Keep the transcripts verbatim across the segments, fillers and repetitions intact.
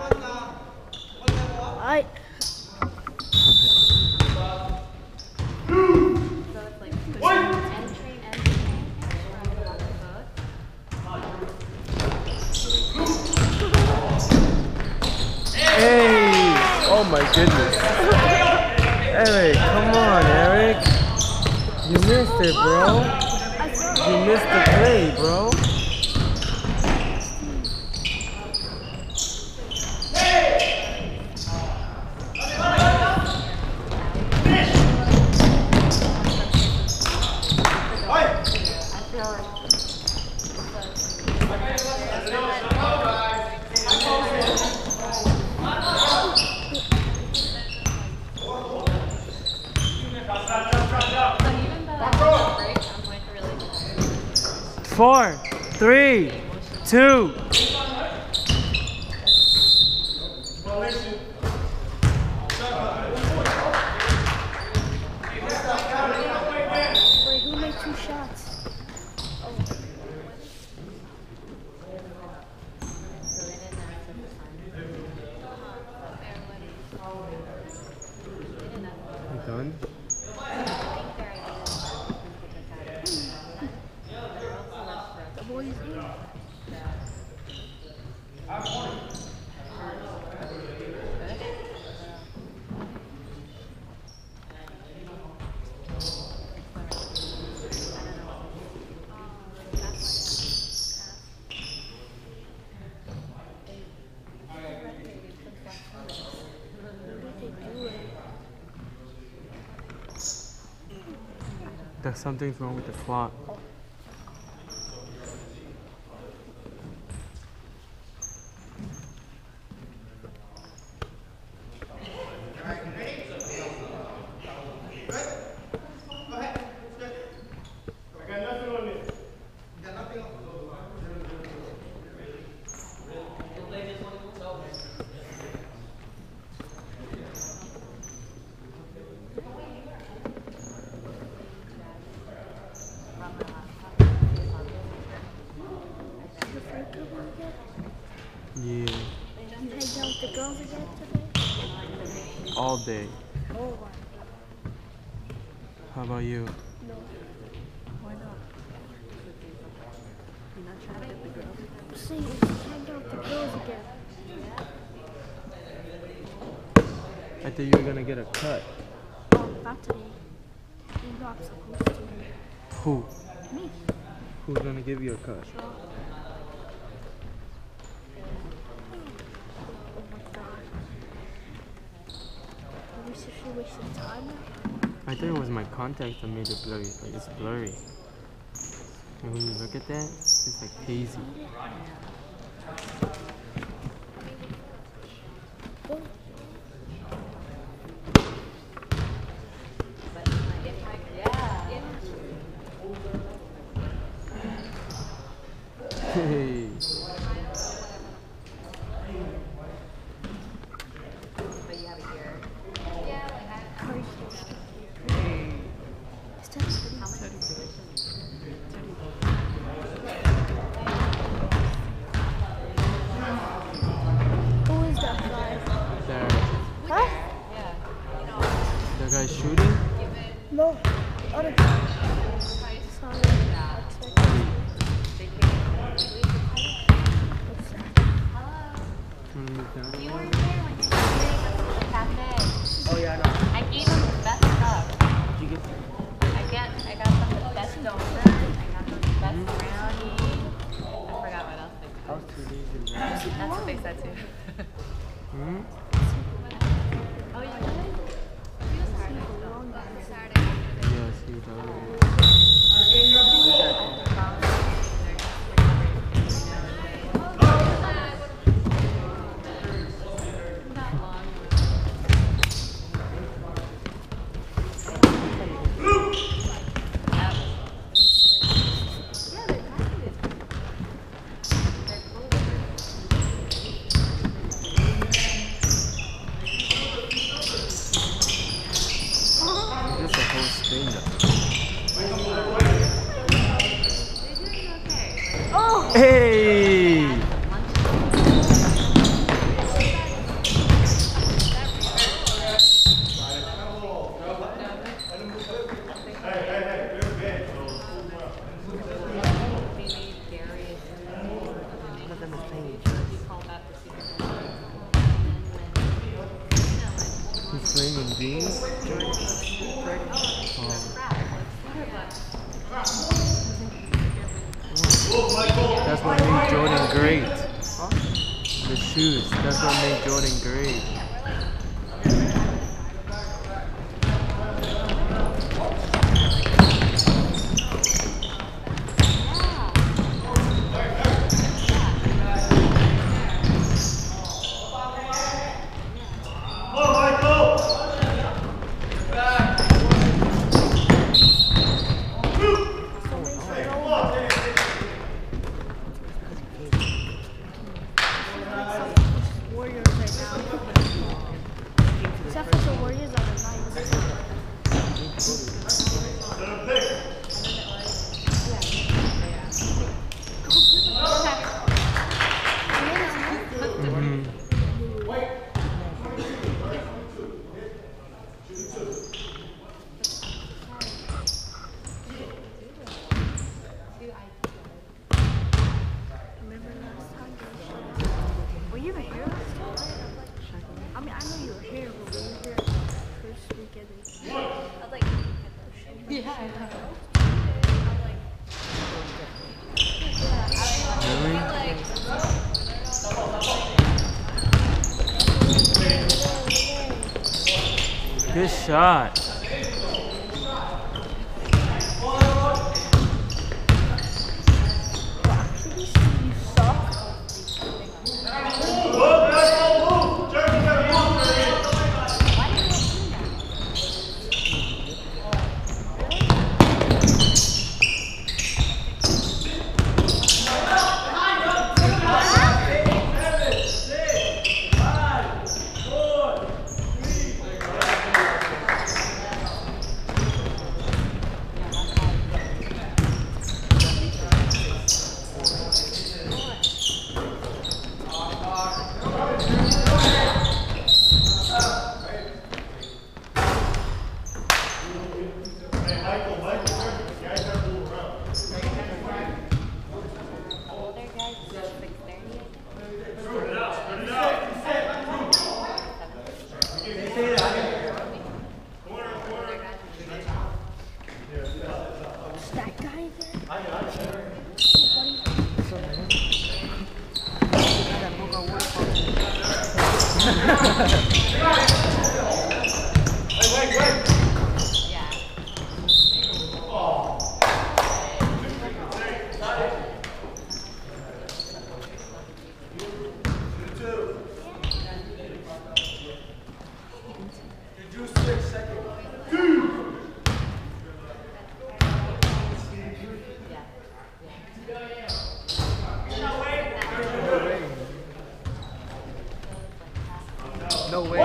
I. Hey! Oh my goodness. Eric, come on, Eric. You missed it, bro. You missed the play, bro. Four, three, two. Wait, who made two shots? You done? The boys in. There's something's wrong with the clock. Yeah, You hang out with the girls again today? all day. Oh, wow. How about you? No. Why not? You're not trying to get the girls? I'm saying if you hang out with the girls again. I thought you were gonna get a cut. Oh, not today. You're not supposed to. Who? Me. Who's gonna give you a cut? Sure. Oh my god. I wish if you wasted time. I thought it was my contact that made it blurry, but it's blurry. And when you look at that, it's like hazy. Oh. Hey. But you have it here. Is that pretty? How much? Who is that guy? There. Huh? Yeah. The guy shooting? No. Other guy. Sorry. What's that? Wanna move down? You were here when you were at the cafe. Oh yeah, I know. I gave him the best stuff. Did you get I get, I got them the best donuts. I got them the best brownie. I forgot what else they I got. was too lazy, bro. That's what they said too. Hmm? Oh, you got it? He was hard. Yes, he was already. Just a whole screen though. jeans? That's what made Jordan great. The shoes. That's what made Jordan great. Warriors right now. Except for the Warriors are the Mm-hmm. Remember last time? Were you even here last time? I mean, I know you were here, but were you here first weekend? I was like, yeah, I know. Really? Good shot. Actually, you suck. Older guys, six thirty. That guy again? Yeah. No way.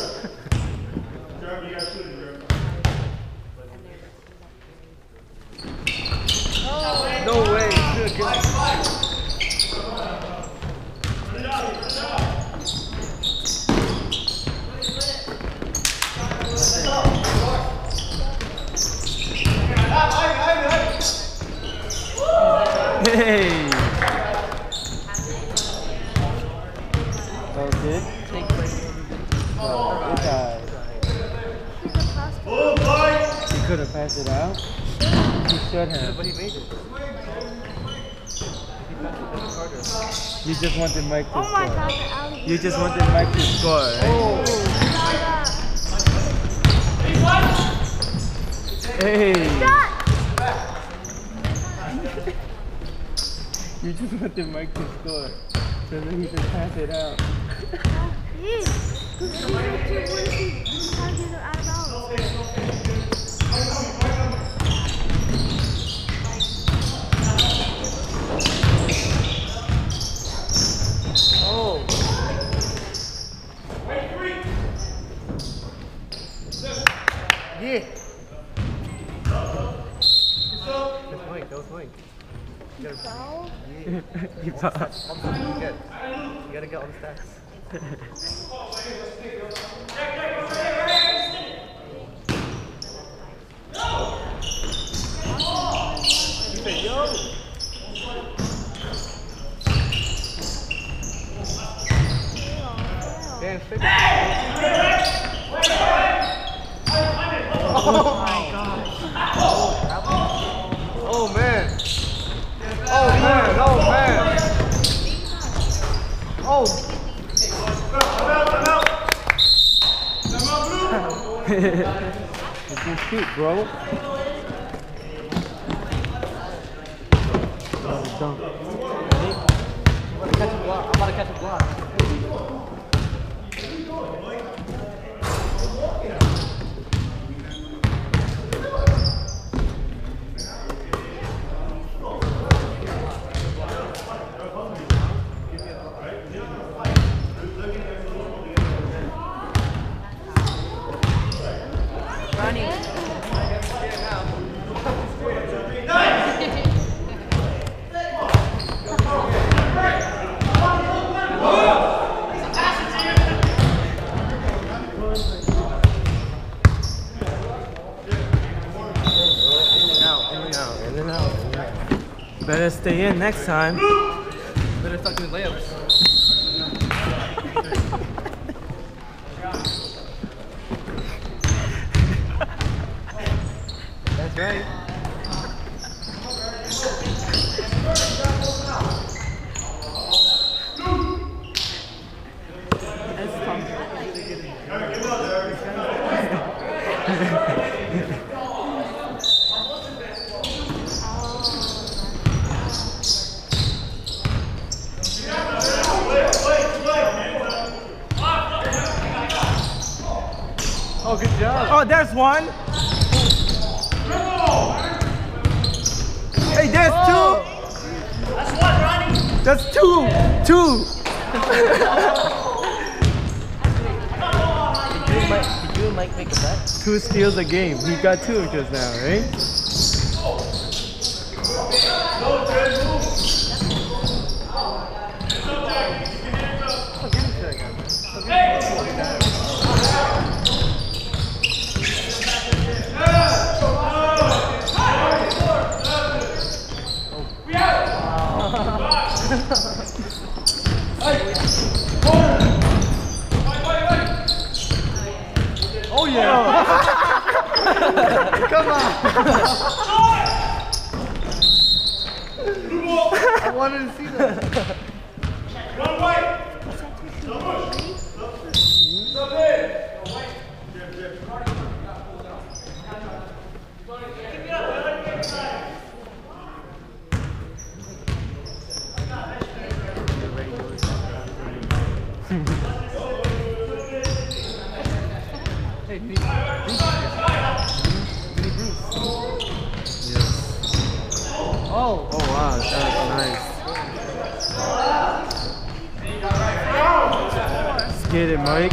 No way. Good, good. Hey. Okay. Oh, it's alright. He could have passed it out. He should have. But he made it. You just wanted Mike to Oh my score. god, the alley. You just wanted Mike to score, right? Oh. Hey. Shot! You just wanted Mike to score. So then he just passed it out. Hey, who's the two boys who trying to get out of bounds? Oh. Yeah. That's Mike. That was Mike. You gotta, Foul? you fouled. You good. You gotta get on the stats. Keep it, yo! Dan, fix it. Oh man. Oh man. Oh man. Oh. You can shoot, bro. Dunk. I'm about to catch a block. I'm about to catch a block. Better stay in next time. Better start doing layups. That's right. Oh, good job. Oh, there's one. Hey, there's two. That's one, Ronnie. That's two. Two. Did you and Mike, did you and Mike make a bet? Two steals a game. He got two just now, right? Oh yeah! Come on! I wanted to see that. One way. Hey, Bruce. Yes. Oh! Oh wow, that's nice. Let's get it, Mike.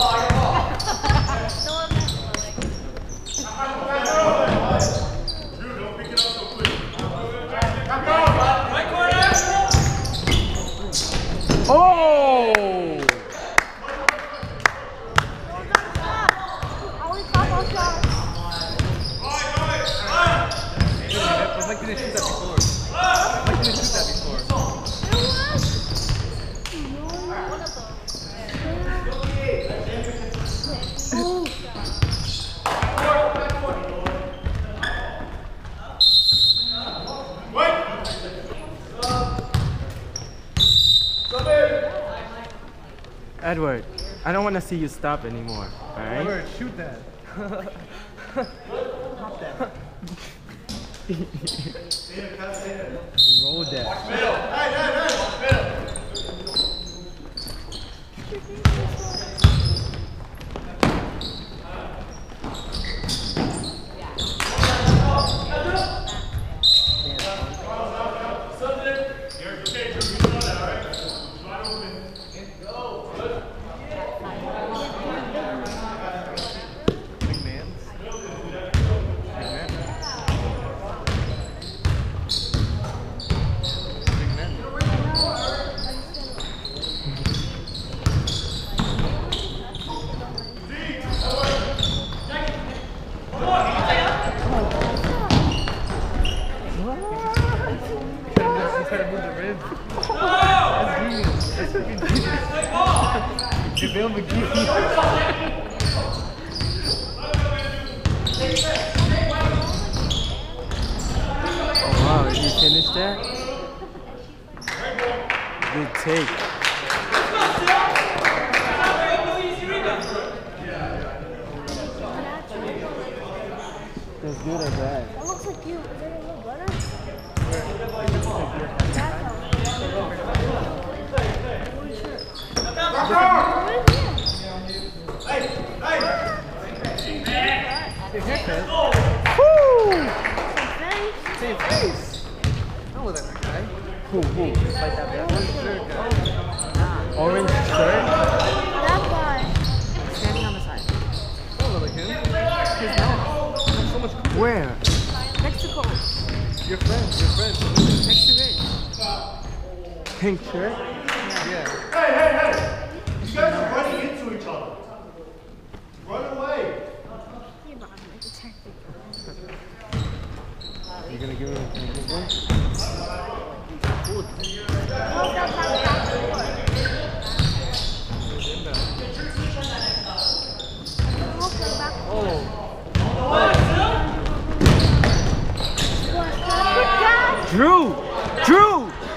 Oh! Mike didn't shoot that before. Mike didn't shoot that before. Edward, I don't want to see you stop anymore, alright? Edward, shoot that. Roll that. JaVale McGee. You finished that? Good take. That's good or bad? That looks like you. Is there a little butter? Woo! Same face. I'm with that guy. Who, who? Like that bad shirt guy. Orange shirt? That guy. Standing on the side. Don't look like him. His nose. So much. Where? Mexico. Your friend. Your friend. Next to Rich. Pink shirt? Yeah. Hey, hey, hey! You guys are running into each other. Run away. Hey, Bob, it's a tactic. You gonna give him a pink one? Oh, that's how the back door. Look, the back door. Oh. What? Good God! Drew! Drew!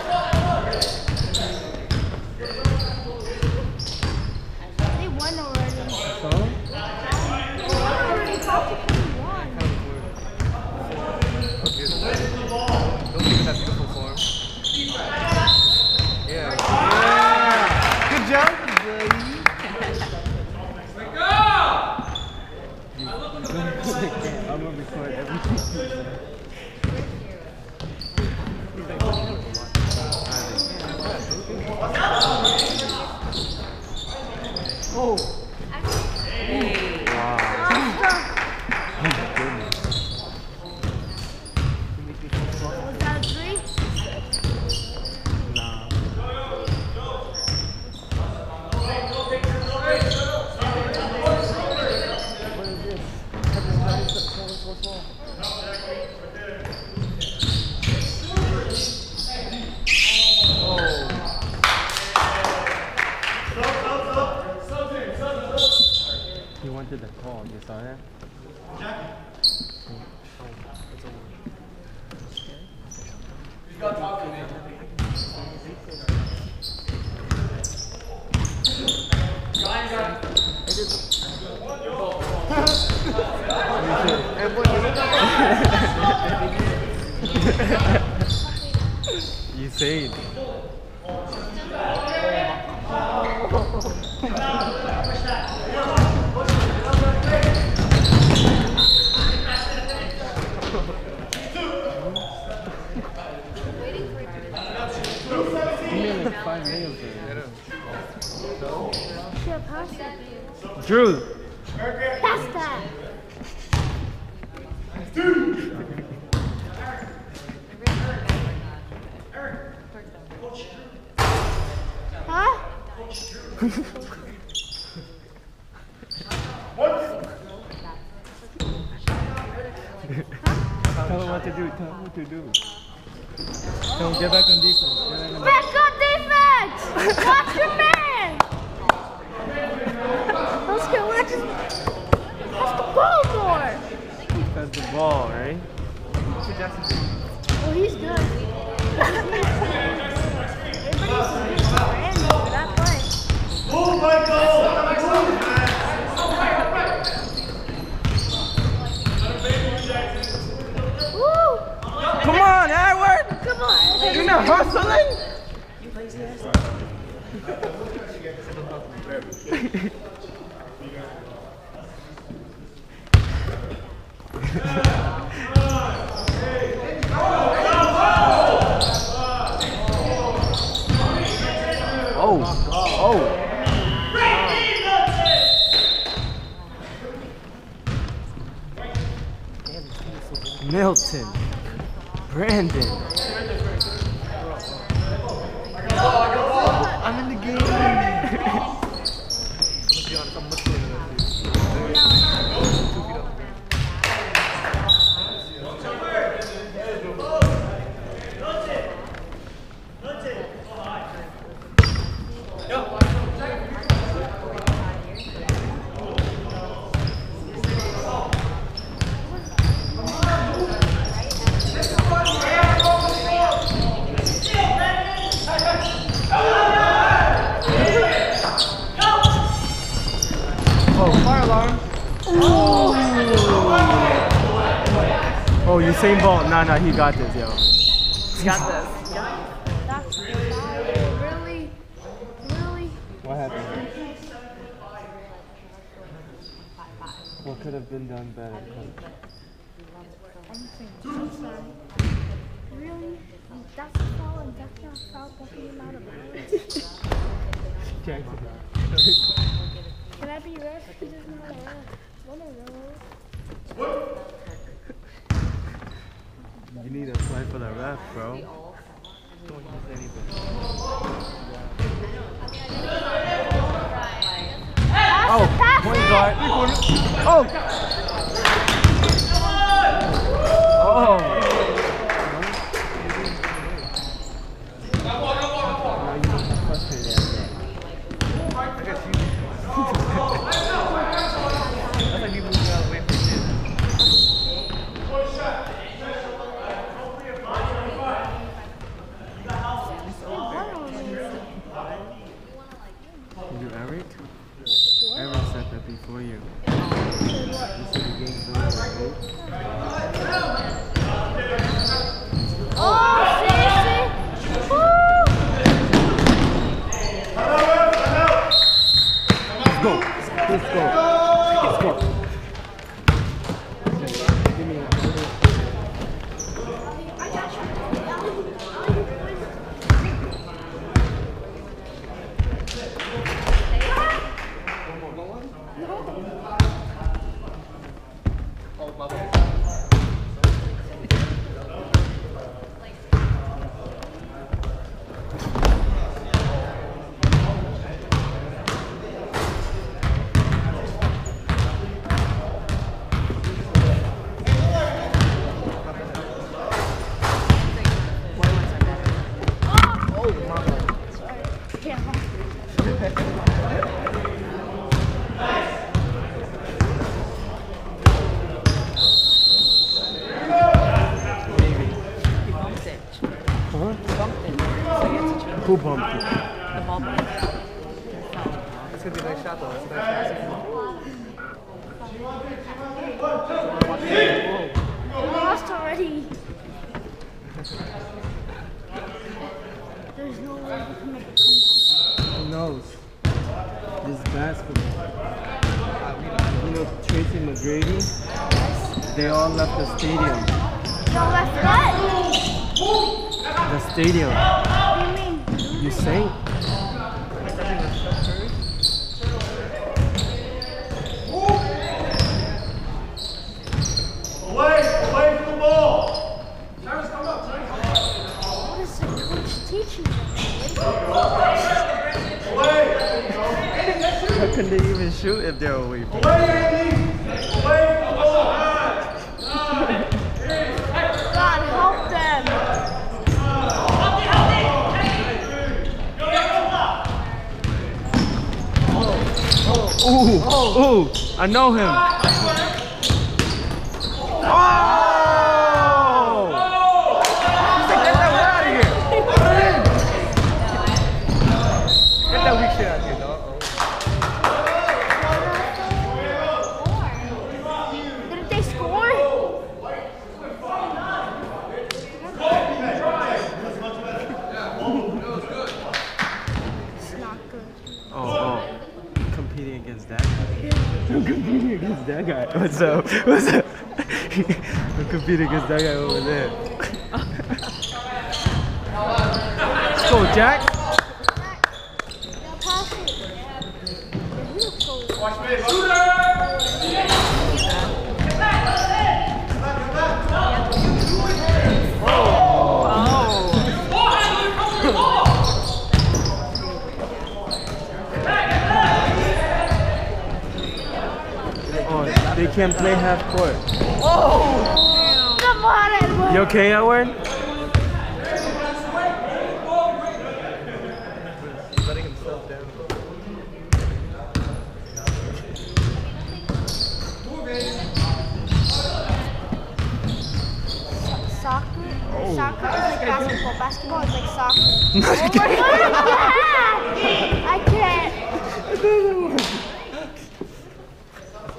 They won already. Huh? They won already. How could they won? Okay. Don't give it that beautiful form. Yeah. Yeah. Good job, buddy. I'm gonna record everything. Oh. Wow. Oh my goodness. Was that a three? Nah. What is this? He wanted the call. You saw that? You say it. Five nails there. Shit, pass that. Drew! Pass that. Huh? Tell him what to do. Tell him what to do. Tell him get back on defense. Get back on Back on defense! Watch your man! Let's go, let's just... Pass the ball more! That's the ball, right? Oh, he's good. Everybody's brand new for that play. Move, Michael! Woo! Come on, Edward! Come on! You're not hustling? Oh, oh. Milton, Brandon. I'm in the game. Let's be honest, I'm much better than that dude. Two feet up. arm. Oh, Usain Bolt. Nah, nah, he got this, yo. You got this. That's really, really. What happened? What could have been done better? I'm sorry. Really? That's a foul and that's not a foul. Definitely not a bounds. Jackson. Can I be ref? Because there's not a ref. One of those. You need to apply for the ref, bro. Don't use anything. Oh, point guard. Oh! Oh! You Eric? Eric said that before you. You said the game's over, right? Oh, see, see? Woo! Let's go. Let's go. Let's go. Give me a Who bumped it? The ball bumped. It's gonna be a nice shot though. It's a nice shot. I lost already. There's no way we can make a comeback. Who knows? This basketball. You know Tracy McGrady? They all left the stadium. No left what? The stadium. What do you mean? You say? Away, away from the ball. What is the coach teaching them? Away. How can they even shoot if they're away from Away, Andy. Away from the ball. God help them. Ooh, ooh, I know him. Oh! Get that out of here! Get that weak shit out of here, dog. Didn't they score? It's not good. Oh, oh. Competing against that guy. I'm competing against that guy. What's up? What's up? I'm competing against that guy over there. Let's go, Jack. Now pass it. Yeah, he looks so- Watch me, shooter. Oh, they can't play half court. Come on, Edward. You okay, Edward? He's letting himself down. Soccer? Soccer is like basketball. Basketball is like soccer. No, Oh my God, I can't. I can't.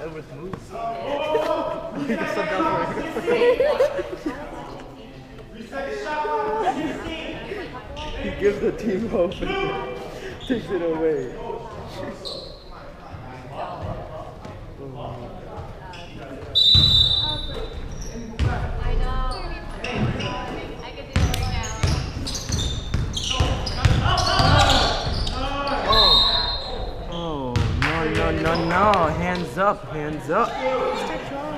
He gets subbed out for it. He gives the team hope and takes it away. I know. I could do it right Oh, no, no, no, no. Hands up, hands up. Start drawing.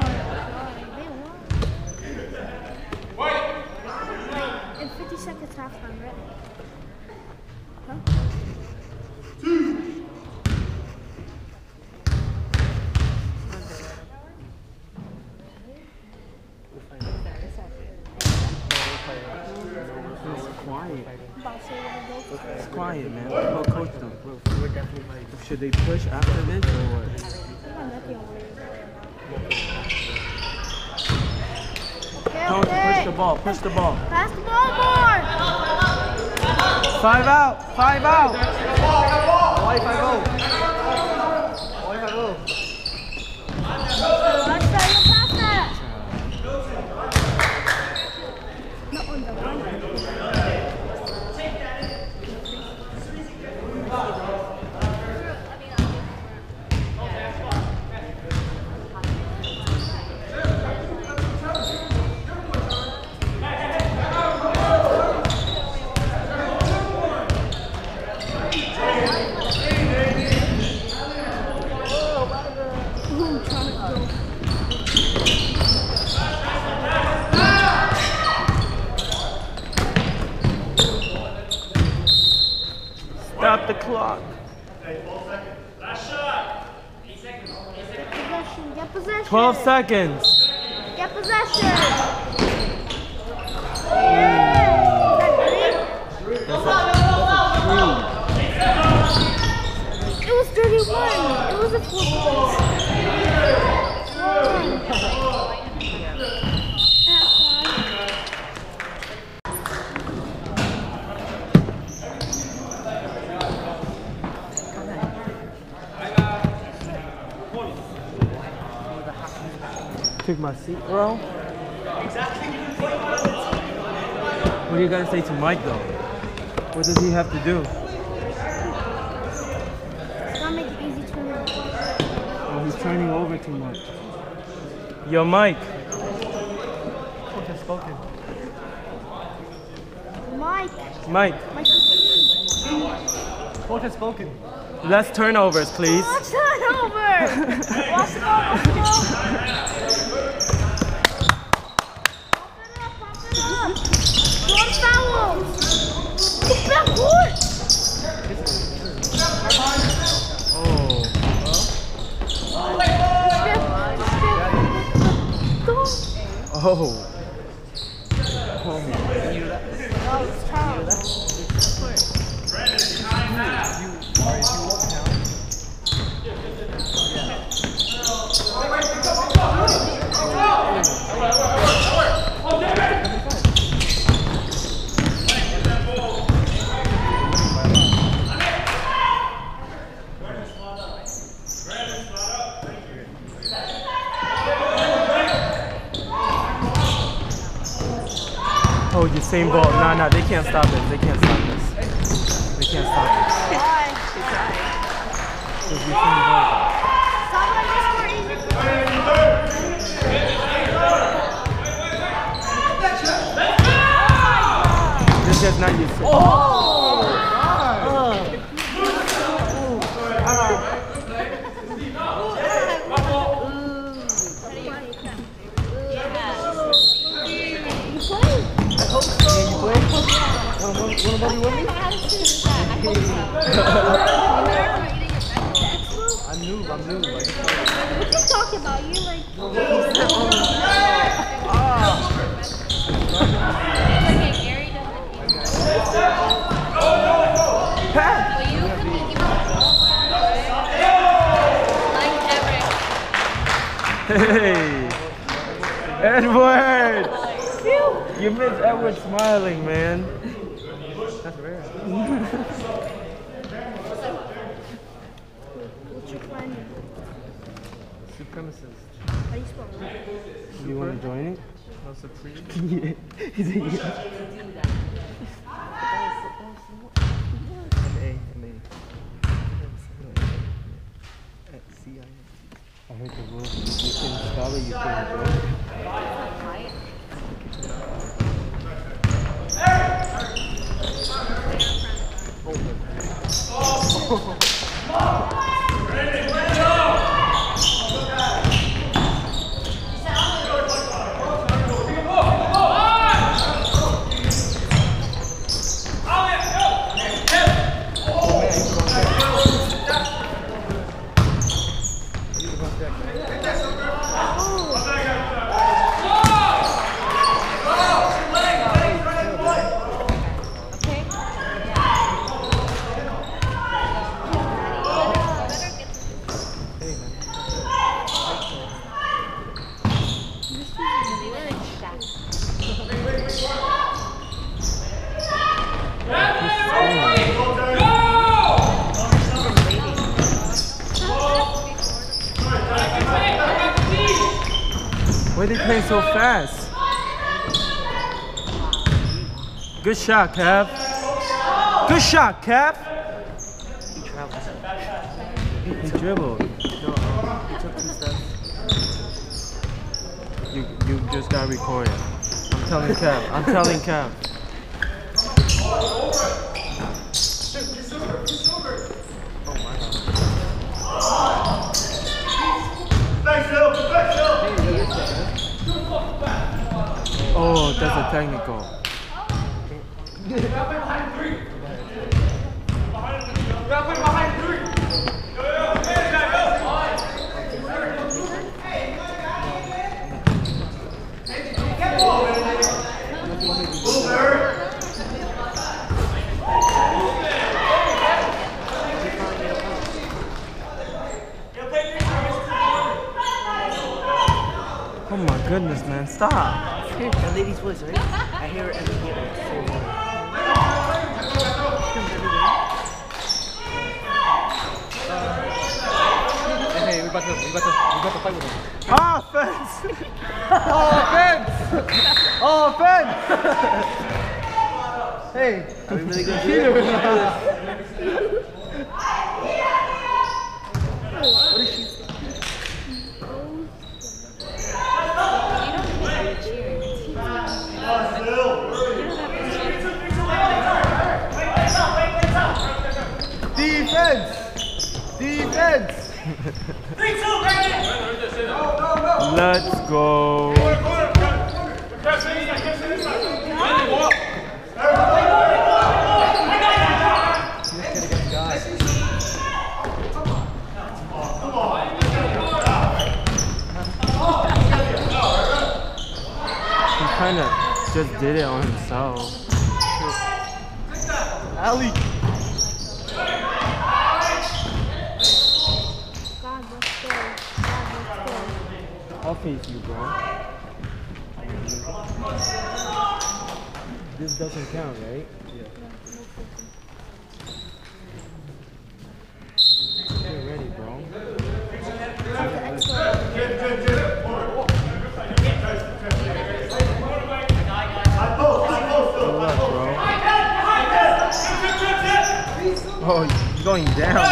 They won. In fifty seconds halftime, right? Huh? It's quiet. About to say what it It's quiet, man. Go coach them. Should they push after this or what? goes. I'm not the only Okay, Coach, okay. push the ball, push the ball. Pass the ball more. Five out, five out. Why five oh? Why five oh? Let's try to pass that. Not on the run. Ooh, trying to go. Stop the clock. Get possession. Get possession. twelve seconds. Get possession. Yeah. Is that green? It was thirty-one. It was a four points. Took my seat, bro. What are you gonna say to Mike though? What does he have to do? It's gonna make it easy to remember. Oh, he's turning over too much. Yo, Mike. Coach has spoken. Mike. Mike, Mike. Coach has spoken. less turnovers, please. Watch that over. Watch the ball. Watch the ball. Pump it up. Pump it up. Don't foul. Get back court. Oh. Oh. Oh, you same ball. Nah, nah, they can't stop this. They can't stop this. They can't stop this. It's the same ball. This is not used to. Oh! Wanna with me? I'm new, I'm new. Like, What you talking about? You're like. Okay, Gary doesn't. Well, you can keep it like Everett. Hey! Edward! You miss Edward smiling, man. that's rare. What you planning? Supremacist. How do you spell Rubik? You want to join it? No, Supreme. Yeah. He's a yeah. M A, M A. At C I N. I heard the rules. You can spell it, you can join it. Right? Why are they playing so fast? Good shot, Kev. Good shot, Kev. He travels. He dribbled. No, um, he took two steps. You you just got recorded. I'm telling Kev. I'm telling Kev. Oh, that's a technical. Oh my goodness, man, stop. That lady's voice, right? I hear it every day. Hey, hey, we about to, we about to, we about to fight with him. Offense! Offense! Offense! Hey, Are we really gonna do Peter. it? What is she? Defense! Defense! Let's go. He kind of just did it on himself. Ali! God, let's go. God, let's go. I'll face you, bro. This doesn't count, right? Yeah. Get ready, bro. Good luck, bro. Oh, you're going down, bro.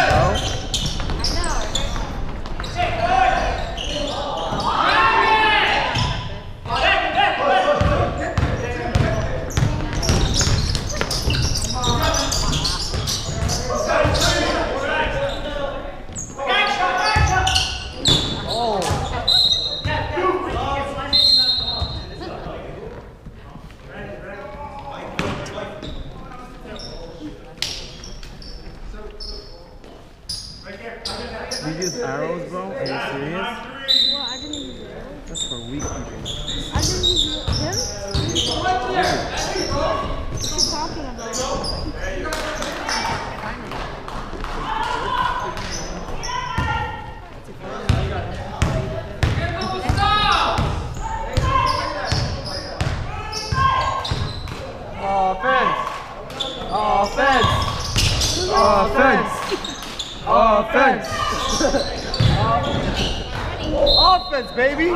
You use arrows, bro? Are you serious? Well, I didn't use it. That's for weak people. I didn't use him? What are you talking about? Offense! Offense! Offense! Offense! Offense, baby.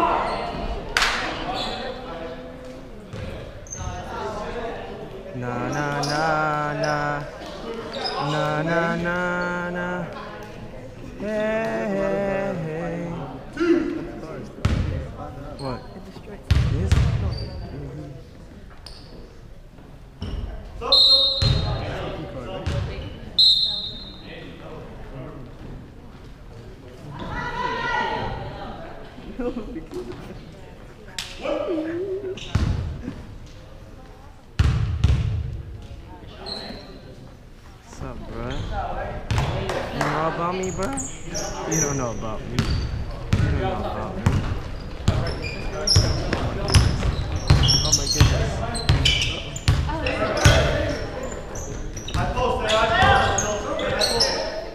Na na na na. Na na na na. Hey, hey, hey. What? Yes? What's up, bruh? You know about me, bruh? You don't know about me. You don't know about me. Oh my goodness. I posted, I posted.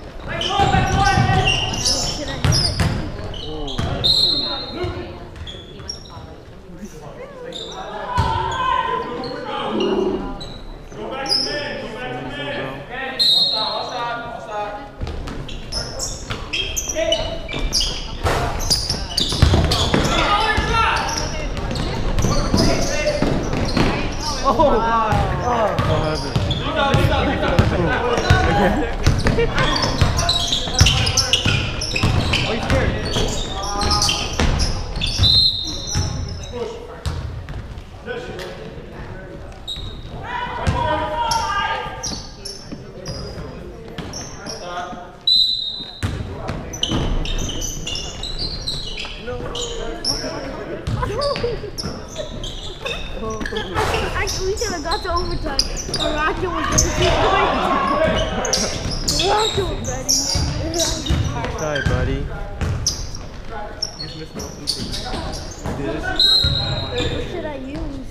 Oh my God. Oh, he's scared. Actually, we should have got to overtime. The Rocket was The Rocket was ready. Sorry, buddy. You just missed no What should I use?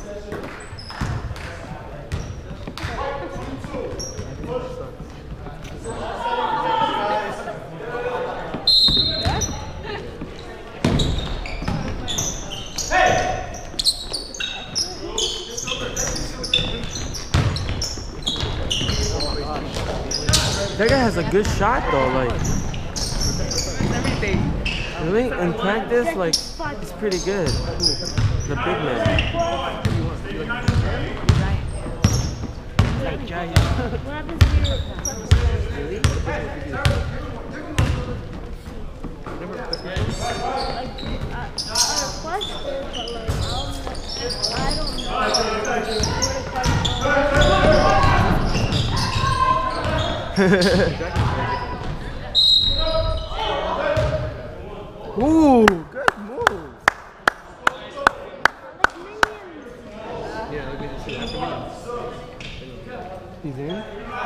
That guy has a good shot though, like everything. really in practice, like it's pretty good. The big man. Like giant. What happens if Really? Ooh, good move. Yeah, look at this. After minutes. He's in.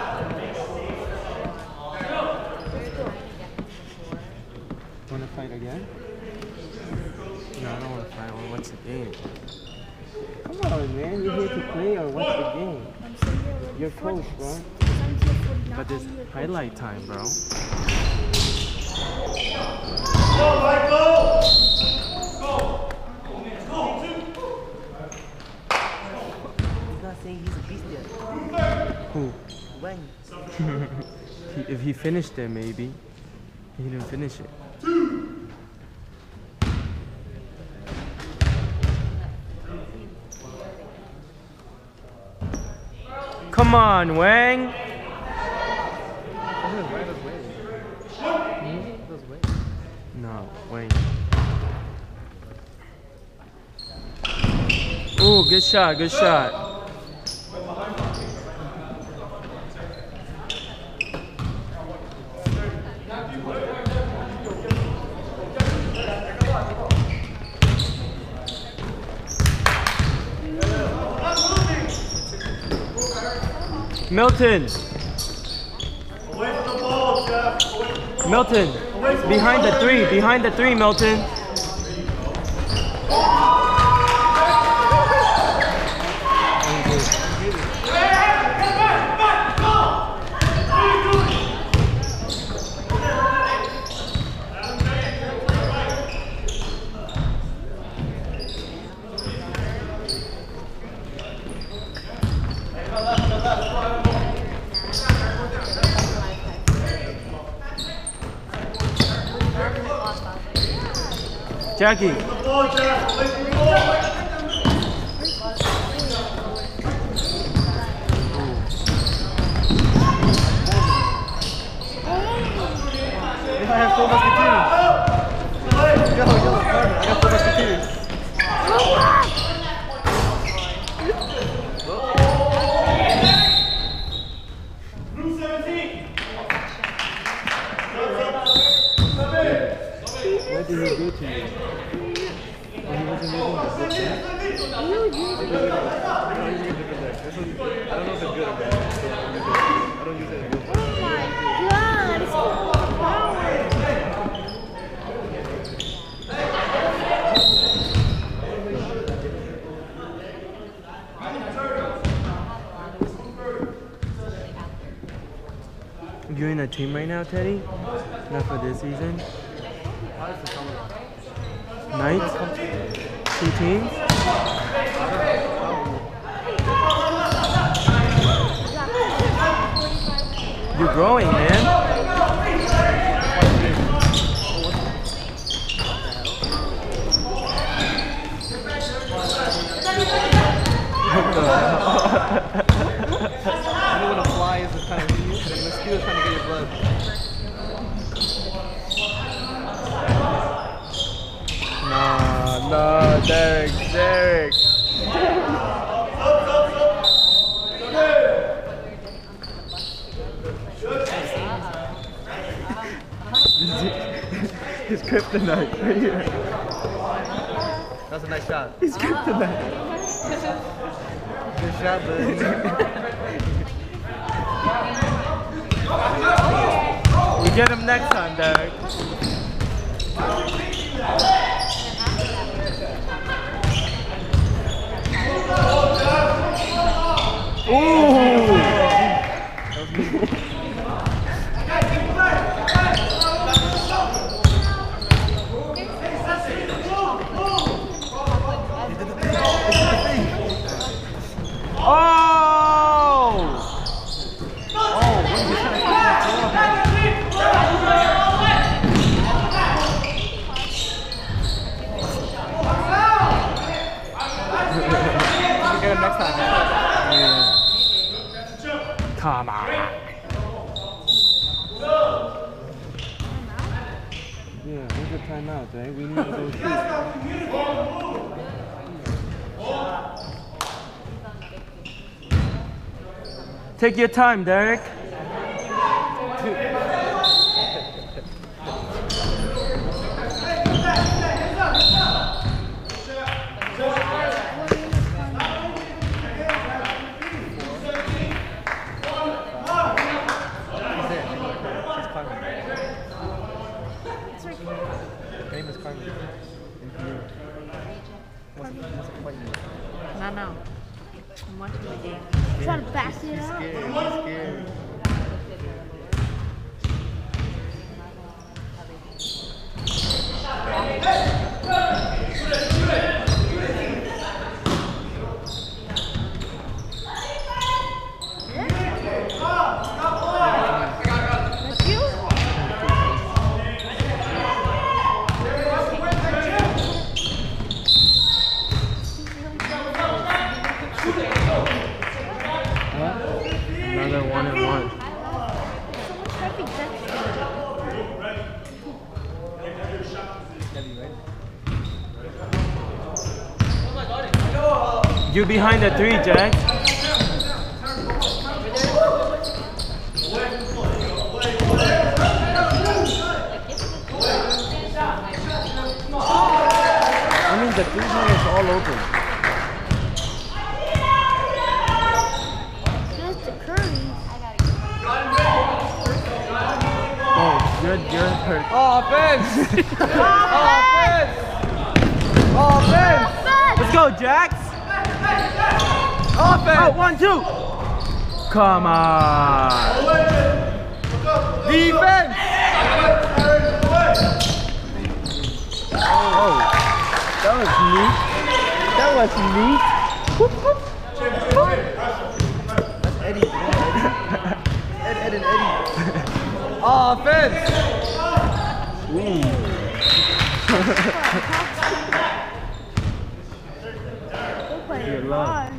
Want to fight again? No, I don't want to fight. I want to watch the game. Come on, man. You're here to play or watch the game. You're coach, bro. But there's highlight time, bro. Go, Michael! He's not saying he's a beast yet. Who? When? He, if he finished it, maybe. He didn't finish it. Come on, Wang. No, Wang. Ooh, good shot, good shot. Milton. Away from the ball, Jeff. Away from the ball. Milton. Behind the three. Behind the three, Milton. Jackie. Ball, Jack. Wait for the ball. If I have four musketeers. Yo, yo, Carter, I got four musketeers. Room seventeen. What did he do to you? Oh, he wasn't using the book yet? I don't know if it's good or bad. I don't use it. God, it's so You're in a team right now, Teddy? Not for this season? Knights? Two teams? You're growing, man. What the hell? You know when a fly is kind of hitting you? And a mosquito is trying to get your blood. Nah, no, Derek, Derek. His kryptonite right here. That's a nice shot. His kryptonite. Good shot, but We get him next time, Derek. Ooh! get him next time. Yeah. Come on. Yeah, where's the timeout, right? We need to go shoot. Take your time, Derek. No, no. I'm watching the game. trying to back it He's up. scared. He's scared. That's you? Another one and one. Someone's perfect Dexter. You behind the three, Jack. I mean, the three point is all open. That's the Curry. Oh, you're, you're hurt. Offense! Offense! Offense! Let's go, Jax. Offense! Oh, one, two. Come on. Defense! Oh, that was neat. That was neat. That's Eddie. Ed, Ed, and Eddie. Offense! Ooh. We're playing Good luck. hard.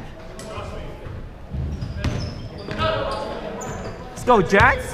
Let's go, Jax.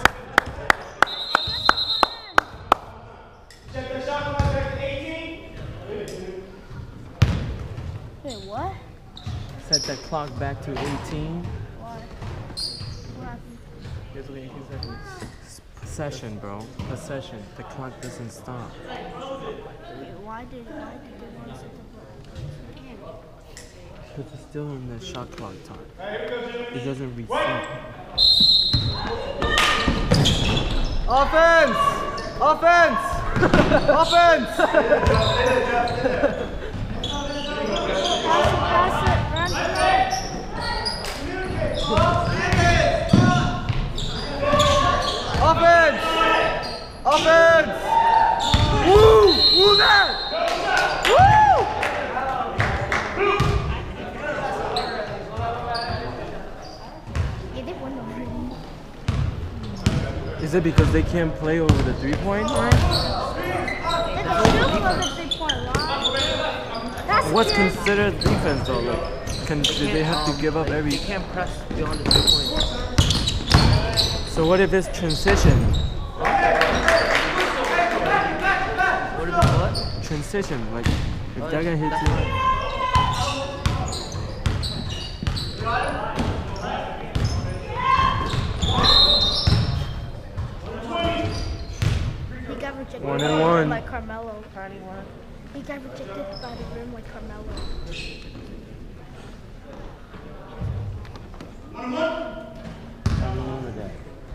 Wait, what? Set that clock back to eighteen. Why? What happened? Here's only eighteen seconds. Session, bro. A session. The clock doesn't stop. Wait, why did why did they want to set the clock? Because it's still in the shot clock time. It doesn't reset. Offense! Offense! Offense! Pass it, run, run. Offense! Offense! Woo! Woo that! Woo! Yeah, they won the game. Is it because they can't play over the three-point line? They can still throw the three-point line. That's What's good. considered defense though? Like, can do they have to give up every? You can't press beyond the three point. So what if it's transition? What is it, what? Transition, like if they're gonna hit you. He got rejected One by and the rim one. like Carmelo. He got rejected by the rim like Carmelo. I remember that.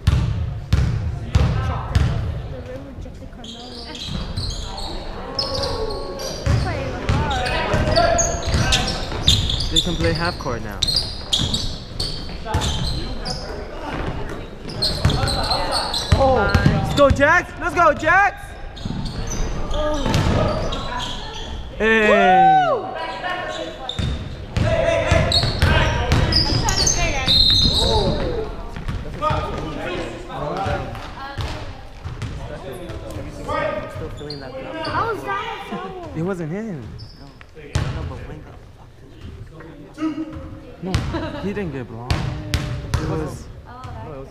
The rim rejected Carmelo. They're playing hard. They can play half court now. Oh, let's go, Jax! Let's go, Jax! Hey! I'm still feeling that block. How is that a foul? It wasn't him. No, but when the No, he didn't get blocked. It was. No, it was.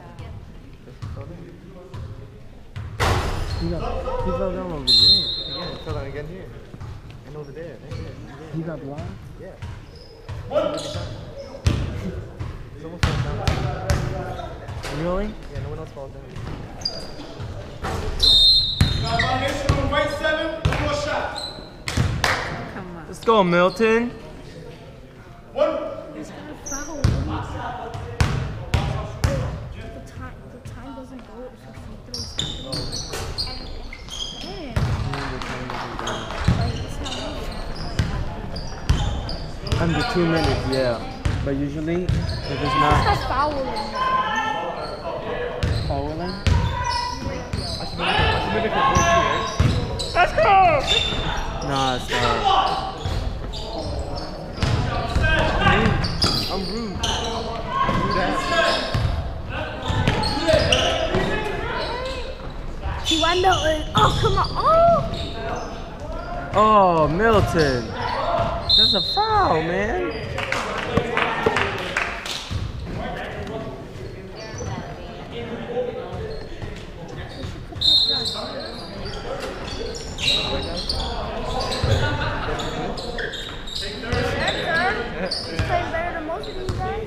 He, got, he fell down over there. Again, it fell down again here. And over there. Right there. He got blocked? Yeah. It's almost fell down. Really? Yeah, no one else falls down. Right seven, one more shot. Let's go, Milton. One. He's gonna foul. The time, the time doesn't go if the free throws happen. Man, like it's not moving. Under two minutes, yeah. But usually, if it's It's not not fouling. fouling, I should make it, I should make it for four, right? Let's go. nah, it's not. I'm rude. Rude ass. He went Milton. Oh, come on. Oh. Oh, Milton. That's a foul, man. He's playing better than most of these guys.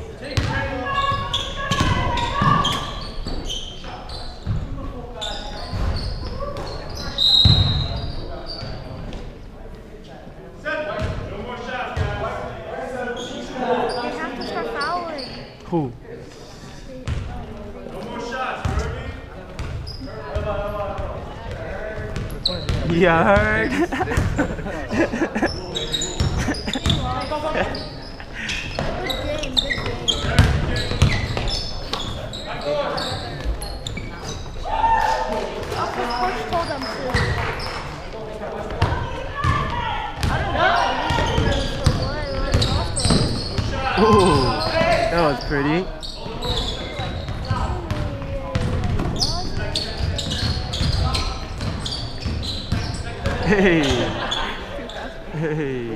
They have to start fouling. Who? Yeah, I heard. Good game, good game. Oh, the coach told them to. I don't know. So what? What Ooh, that was pretty. Hey. Hey.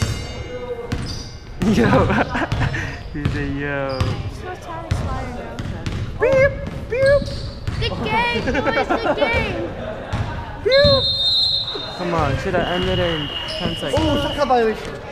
Yo. He said, yo. So tired of sliding now. Beep, beep. The game, boys, the game. Beep. Come on, should have ended it in ten seconds. Oh, shot clock violation.